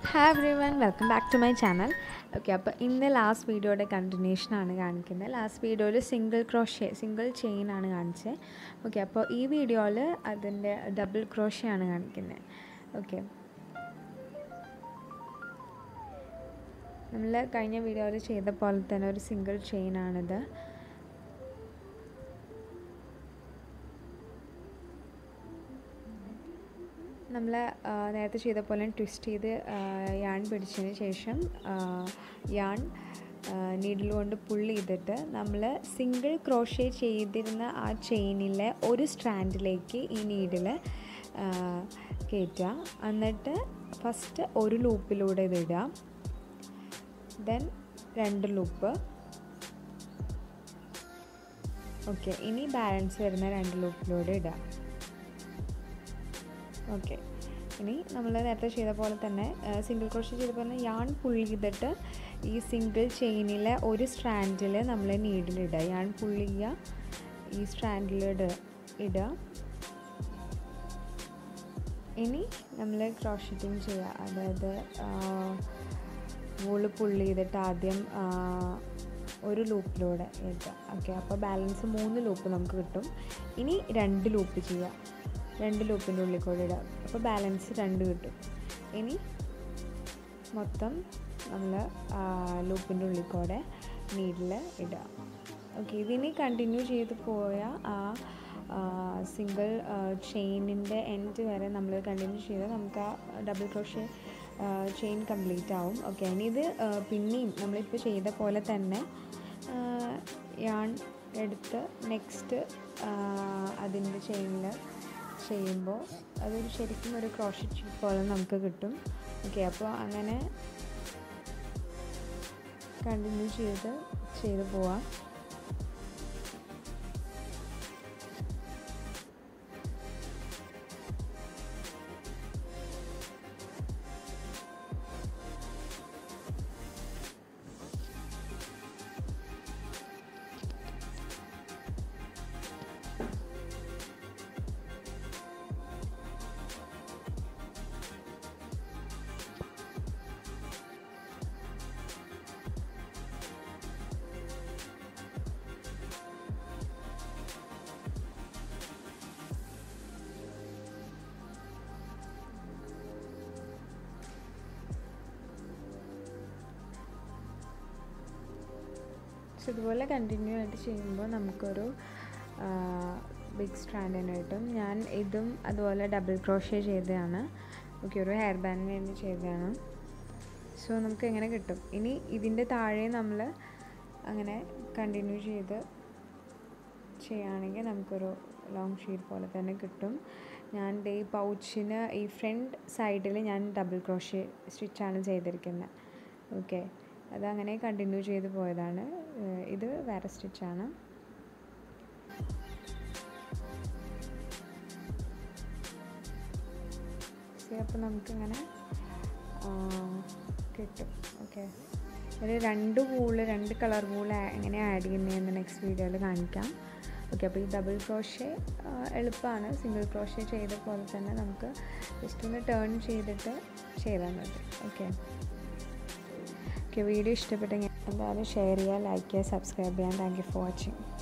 Hi everyone welcome back to my channel. Okay, അപ്പോൾ ഇന്ന് last വീഡിയോയുടെ കണ്ടിന്യൂഷനാണ് കാണിക്കുന്നത്. ലാസ്റ്റ് വീഡിയോയിൽ സിംഗിൾ ചെയിൻ ആണ് കാണിച്ചത്. ഓക്കെ, അപ്പോൾ ഈ വീഡിയോയിൽ അതിൻ്റെ ഡബിൾ ക്രോഷ്യ ആണ് കാണിക്കുന്നത്. ഓക്കെ, നമ്മൾ കഴിഞ്ഞ വീഡിയോയിൽ ചെയ്ത പോലെ തന്നെ ഒരു സിംഗിൾ ചെയിൻ ആണിത്. നമ്മൾ നേരത്തെ ചെയ്ത പോലെ ട്വിസ്റ്റ് ചെയ്ത് യാൺ പിടിച്ചതിന് ശേഷം നീഡിൽ കൊണ്ട് പുള്ള് ചെയ്തിട്ട് നമ്മൾ സിംഗിൾ ക്രോഷ്യ ചെയ്തിരുന്ന ആ ചെയിനിലെ ഒരു സ്ട്രാൻഡിലേക്ക് ഈ നീഡിൽ കയറ്റുക. എന്നിട്ട് ഫസ്റ്റ് ഒരു ലൂപ്പിലൂടെ ഇതിടുക, ദെൻ 2 ലൂപ്പ്. ഓക്കെ, ഇനി ബാലൻസ് വരുന്ന 2 ലൂപ്പിലൂടെ ഇടുക. ഓക്കെ, ഇനി നമ്മൾ നേരത്തെ ചെയ്ത പോലെ തന്നെ സിംഗിൾ ക്രോഷ്യ ചെയ്ത പോലെ യാൺ പുള്ളി ചെയ്തിട്ട് ഈ സിംഗിൾ ചെയിനിലെ ഒരു സ്ട്രാൻഡിൽ നമ്മൾ നീഡിലിടുക. യാൺ പുള്ളി ചെയ്യുക, ഈ സ്ട്രാൻഡിൽ ഇടുക. ഇനി നമ്മൾ ക്രോഷ്യറ്റിങ് ചെയ്യുക, അതായത് വൂള് പുള്ളി ചെയ്തിട്ട് ആദ്യം ഒരു ലൂപ്പിലൂടെ ഇടുക. ഓക്കെ, അപ്പോൾ ബാലൻസ് 3 ലൂപ്പ് നമുക്ക് കിട്ടും. ഇനി 2 ലൂപ്പ് ചെയ്യുക, 2 ലൂപ്പിൻ്റെ ഉള്ളിൽ കൂടെ ഇടുക, അപ്പോൾ ബാലൻസ് 2 കിട്ടും. ഇനി മൊത്തം നമ്മൾ ലൂപ്പിൻ്റെ ഉള്ളിൽ കൂടെ നീഡിൽ ഇടുക. ഓക്കെ, ഇതിനി കണ്ടിന്യൂ ചെയ്ത് പോയാൽ സിംഗിൾ ചെയിനിൻ്റെ എൻഡ് വരെ നമ്മൾ കണ്ടിന്യൂ ചെയ്താൽ നമുക്ക് ആ ഡബിൾ ക്രോഷ്യ ചെയിൻ കംപ്ലീറ്റ് ആവും. ഓക്കെ, ഇനി ഇത് പിന്നെയും നമ്മളിപ്പോൾ ചെയ്ത പോലെ തന്നെ യാൺ എടുത്ത് നെക്സ്റ്റ് അതിൻ്റെ ചെയിനിൽ ചെയ്യുമ്പോൾ അതൊരു ശരിക്കും ഒരു ക്രോഷ്യ പോലെ നമുക്ക് കിട്ടും. ഓക്കെ, അപ്പോൾ അങ്ങനെ കണ്ടിന്യൂ ചെയ്ത് പോവാം. ഇതുപോലെ കണ്ടിന്യൂ ആയിട്ട് ചെയ്യുമ്പോൾ നമുക്കൊരു ബിഗ് സ്ട്രാൻഡ് തന്നെ കിട്ടും. ഞാൻ ഇതും അതുപോലെ ഡബിൾ ക്രോഷ്യ ചെയ്തതാണ്. ഓക്കെ, ഒരു ഹെയർ ബാൻഡിന് വേണ്ടി ചെയ്തതാണ്. സോ നമുക്ക് എങ്ങനെ കിട്ടും. ഇനി ഇതിൻ്റെ താഴെ നമ്മൾ അങ്ങനെ കണ്ടിന്യൂ ചെയ്യുകയാണെങ്കിൽ നമുക്കൊരു ലോങ് ഷീറ്റ് പോലെ തന്നെ കിട്ടും. ഞാൻ ഈ പൗച്ചിന് ഈ ഫ്രണ്ട് സൈഡിൽ ഞാൻ ഡബിൾ ക്രോഷ്യ സ്റ്റിച്ചാണ് ചെയ്തിരിക്കുന്നത്. ഓക്കെ, അതങ്ങനെ കണ്ടിന്യൂ ചെയ്ത് പോയതാണ്. ഇത് വേറെ സ്റ്റിച്ചാണ്. അപ്പോൾ നമുക്കിങ്ങനെ കിട്ടും. ഓക്കെ, ഒരു 2 കളർ വൂള് എങ്ങനെ ആഡ് ചെയ്യുന്നതെന്ന് നെക്സ്റ്റ് വീഡിയോയിൽ കാണിക്കാം. ഓക്കെ, അപ്പോൾ ഈ ഡബിൾ ക്രോഷ്യ എളുപ്പമാണ്. സിംഗിൾ ക്രോഷ്യ ചെയ്ത പോലെ തന്നെ നമുക്ക് ജസ്റ്റ് ഒന്ന് ടേൺ ചെയ്തിട്ട് ചെയ്താൽ മതി. ഓക്കെ, വീഡിയോ ഇഷ്ടപ്പെട്ടെങ്കിൽ എന്തായാലും ഷെയർ ചെയ്യുക, ലൈക്ക് ചെയ്യുക, സബ്സ്ക്രൈബ് ചെയ്യാൻ. Thank you for watching.